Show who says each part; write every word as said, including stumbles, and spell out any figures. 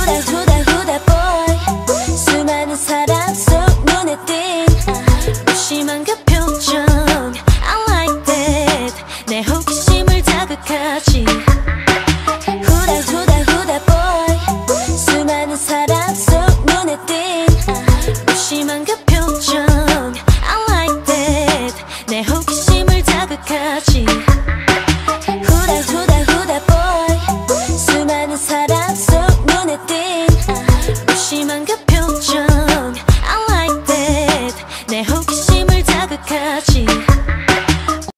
Speaker 1: 후다 후다 후다 boy 수많은 사람 속 눈에 띈 무심한 그 표정 I like that 내 호기심을 자극하지 후다 후다 후다 boy 수많은 사람 속 눈에 띈 무심한 그 표정